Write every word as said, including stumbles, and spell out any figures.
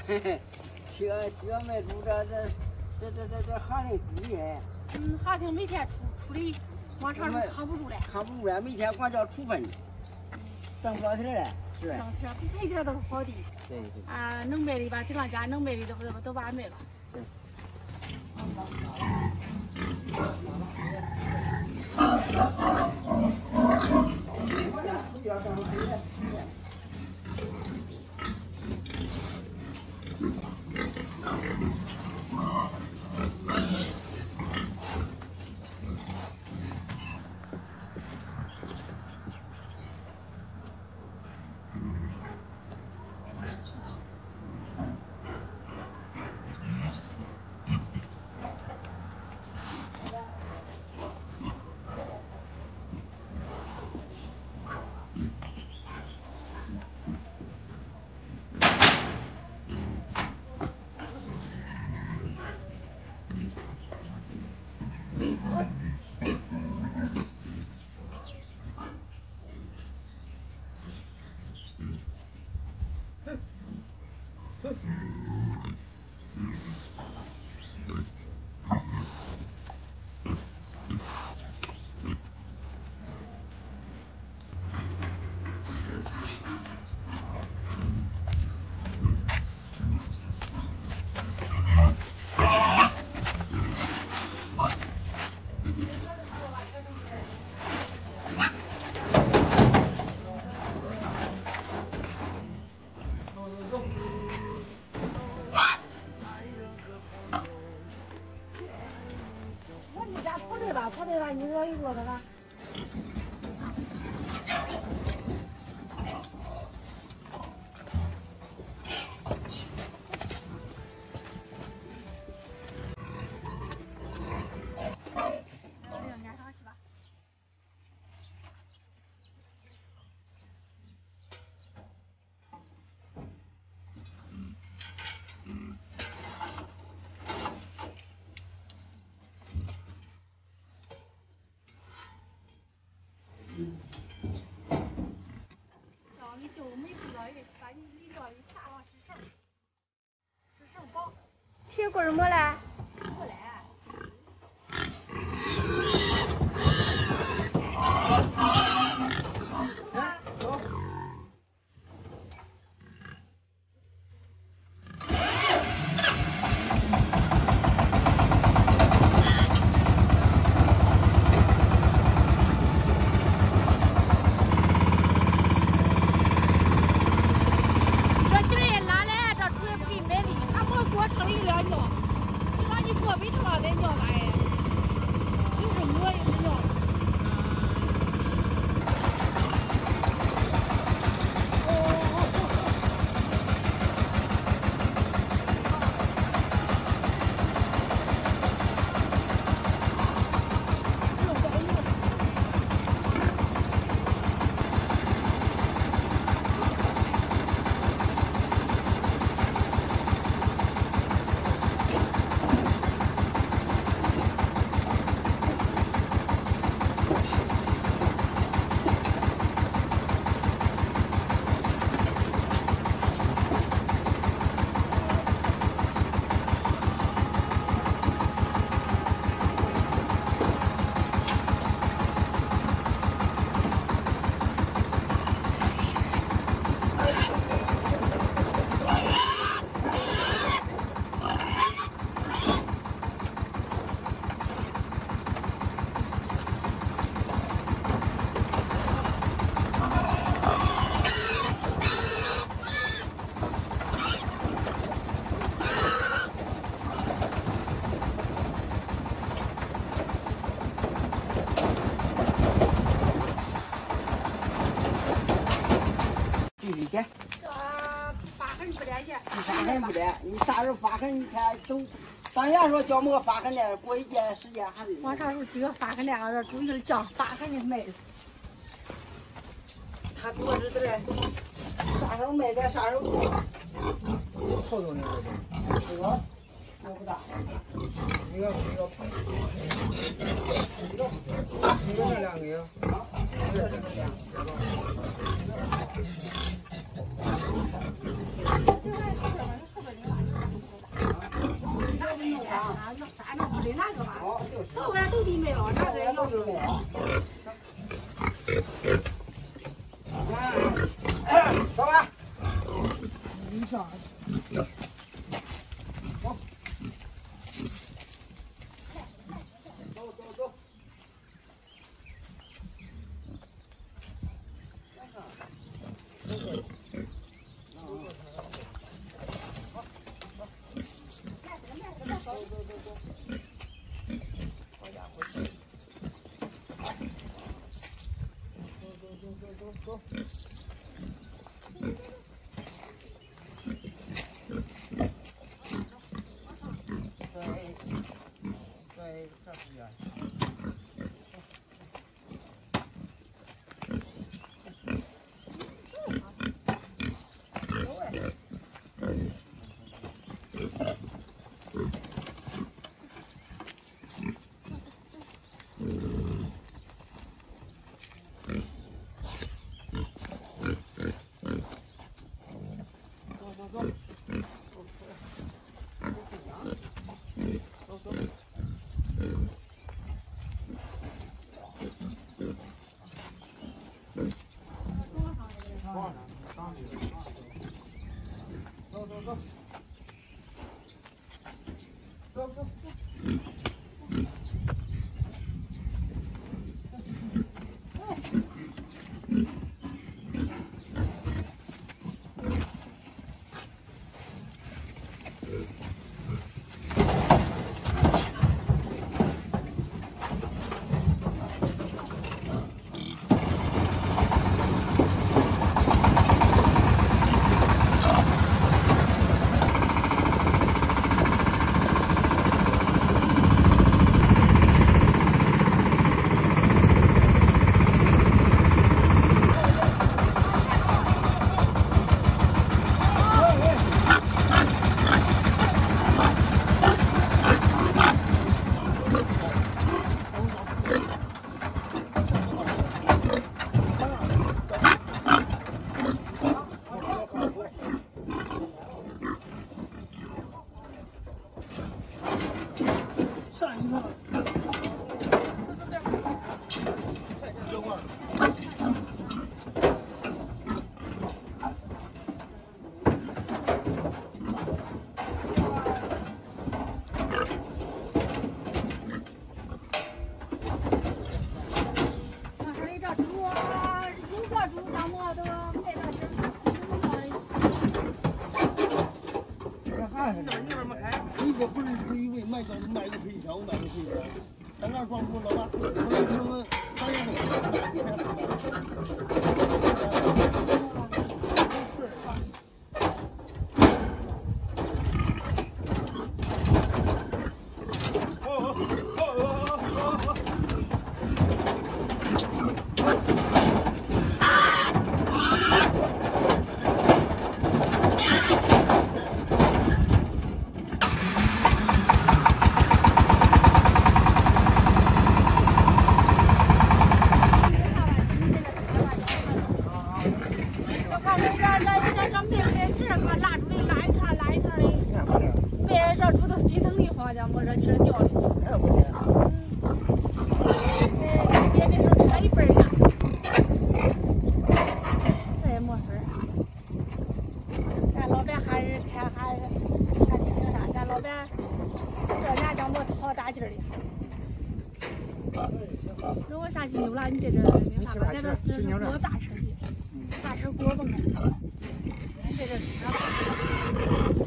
嘿嘿，这这卖猪这这这这这这行的低哎。 嗯，好像每天出出的往常是扛不住了。 扛不住了，每天光叫处分，挣不着钱嘞，是。 挣钱比赔钱都是好的。 对对。 啊，能卖的把顶上家能卖的都都都把卖了。 对。 跑对了，一个一个的了。你就没知道一把你你料的啥玩意是什么？是什么宝？铁棍没嘞？没嘞。 这发痕不得去， 发痕不得，你啥时候发痕？你看都，当年说叫么个发痕的，过一段时间还是。 往啥时候几个发痕的，这注意了叫发痕的卖。 他主要是这个，啥时候卖的，啥时候做。 好多呢， 这个，这个不大。 一个一个，一个，一个这两个呀？啊，这这个两个。 走吧。 你上。 走。走走走。 一个不是是一位卖个卖个配条，卖个配条，咱那装不老大，我们他们三月我这劲儿掉的，嗯，别别这车一半下，这也没事儿。咱老板还是开还还挺啥，咱老板这年叫没好大劲儿的。如果下去扭了，你在这扭啥吧？在这这是坐大车去，大车锅蹦的，你在这车上。